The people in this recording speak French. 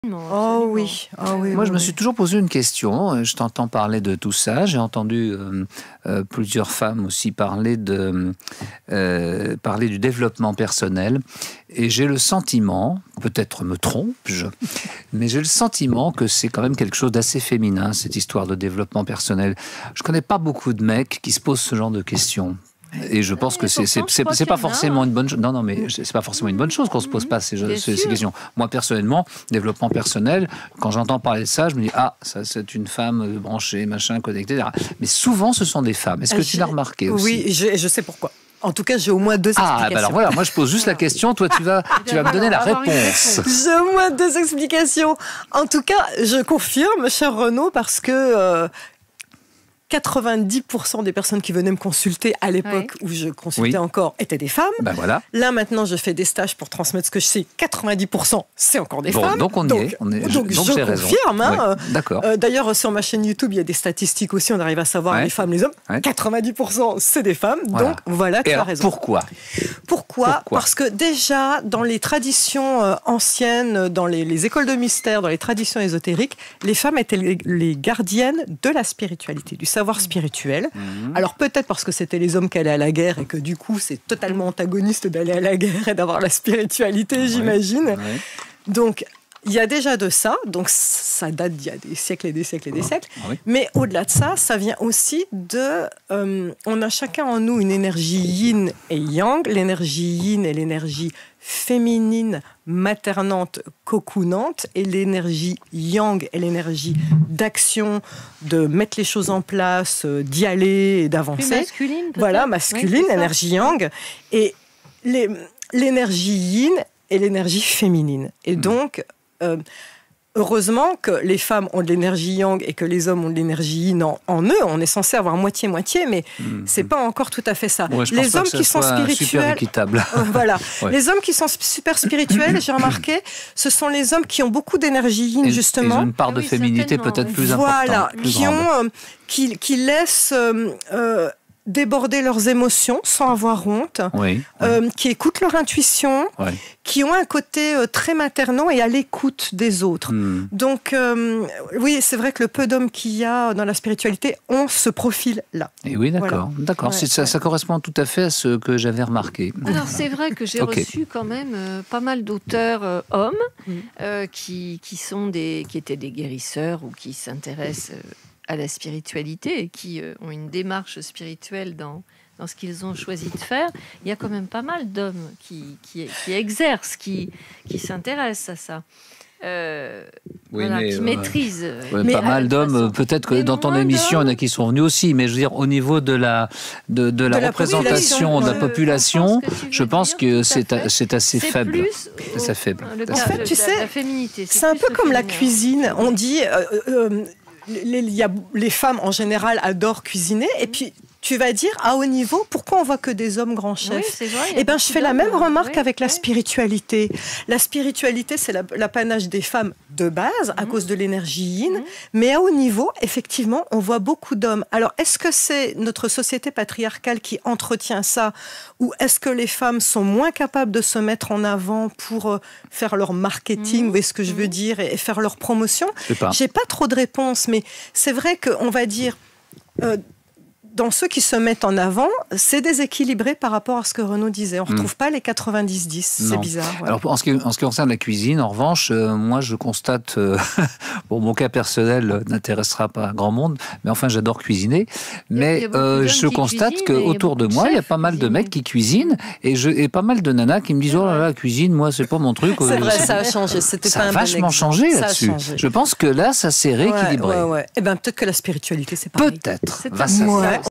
Oh oui, oh oui. Moi, je me suis toujours posé une question. Je t'entends parler de tout ça. J'ai entendu plusieurs femmes aussi parler du développement personnel. Et j'ai le sentiment, peut-être me trompe-je, mais j'ai le sentiment que c'est quand même quelque chose d'assez féminin, cette histoire de développement personnel. Je connais pas beaucoup de mecs qui se posent ce genre de questions. Et je pense que c'est pas forcément une bonne chose. Non, mais c'est pas forcément une bonne chose qu'on se pose pas ces questions. Moi, personnellement, développement personnel, quand j'entends parler de ça, je me dis ça c'est une femme branchée, machin, connectée, etc. Mais souvent, ce sont des femmes. Est-ce que tu l'as remarqué aussi? Oui, je sais pourquoi. En tout cas, j'ai au moins deux explications. Bah alors voilà, moi je pose juste la question, toi tu vas me donner la réponse. J'ai au moins deux explications. En tout cas, je confirme, cher Renaud, parce que 90% des personnes qui venaient me consulter à l'époque où je consultais encore étaient des femmes. Ben voilà. Là, maintenant, je fais des stages pour transmettre ce que je sais. 90%, c'est encore des femmes. Donc donc je confirme. Hein. D'accord. D'ailleurs, sur ma chaîne YouTube, il y a des statistiques aussi. On arrive à savoir les femmes, les hommes. 90%, c'est des femmes. Donc voilà, tu as raison. Pourquoi ? Parce que déjà, dans les traditions anciennes, dans les écoles de mystère, dans les traditions ésotériques, les femmes étaient les gardiennes de la spiritualité, du savoir spirituel. Alors peut-être parce que c'était les hommes qui allaient à la guerre et que du coup c'est totalement antagoniste d'aller à la guerre et d'avoir la spiritualité, j'imagine. Donc il y a déjà de ça, donc ça date d'il y a des siècles et des siècles et des siècles. Mais au-delà de ça, ça vient aussi de... on a chacun en nous une énergie yin et yang. L'énergie yin est l'énergie féminine, maternante, cocoonante, et l'énergie yang est l'énergie d'action, de mettre les choses en place, d'y aller et d'avancer. Plus masculine, peut-être. Voilà, masculine, énergie yang. Et l'énergie yin est l'énergie féminine. Et donc... heureusement que les femmes ont de l'énergie yang et que les hommes ont de l'énergie yin en eux. On est censé avoir moitié-moitié, mais c'est pas encore tout à fait ça. Les hommes qui sont spirituels, voilà. Les hommes qui sont super spirituels, j'ai remarqué, ce sont les hommes qui ont beaucoup d'énergie yin, justement. Ils ont une part de féminité peut-être plus importante. Voilà, qui laissent déborder leurs émotions sans avoir honte, qui écoutent leur intuition, qui ont un côté très maternant et à l'écoute des autres. Donc, oui, c'est vrai que le peu d'hommes qu'il y a dans la spiritualité ont ce profil-là. Et oui, d'accord. Ça correspond tout à fait à ce que j'avais remarqué. Alors, c'est vrai que j'ai reçu quand même pas mal d'auteurs hommes qui étaient des guérisseurs ou qui s'intéressent à la spiritualité et qui ont une démarche spirituelle dans ce qu'ils ont choisi de faire. Il y a quand même pas mal d'hommes qui exercent, qui s'intéressent à ça. Qui maîtrisent. Pas mal d'hommes, peut-être que dans ton émission, il y en a qui sont venus aussi, mais je veux dire, au niveau de la représentation de la population, je pense que c'est assez faible. C'est assez faible. En fait, tu sais, c'est un peu comme la cuisine. On dit... les femmes en général adorent cuisiner et puis tu vas dire à haut niveau pourquoi on voit que des hommes grands chefs. Je fais la même remarque avec la spiritualité. La spiritualité, c'est l'apanage des femmes de base à cause de l'énergie yin, mais à haut niveau, effectivement, on voit beaucoup d'hommes. Alors, est-ce que c'est notre société patriarcale qui entretient ça, ou est-ce que les femmes sont moins capables de se mettre en avant pour faire leur marketing, vous voyez ce que je veux dire, et faire leur promotion? J'ai pas trop de réponses, mais c'est vrai qu'on va dire... dans ceux qui se mettent en avant, c'est déséquilibré par rapport à ce que Renaud disait. On ne retrouve pas les 90-10, c'est bizarre. Ouais. Alors, en ce qui concerne la cuisine, en revanche, moi, je constate... mon cas personnel n'intéressera pas grand monde, mais enfin, j'adore cuisiner. Mais je constate qu'autour de moi, il y a pas mal de mecs qui cuisinent et pas mal de nanas qui me disent « Oh là là, la cuisine, moi, c'est pas mon truc. » C'est vrai, ça a changé. Ça a vachement changé là-dessus. Je pense que là, ça s'est rééquilibré. Eh bien, peut-être que la spiritualité, c'est pareil. Peut-être. Va savoir.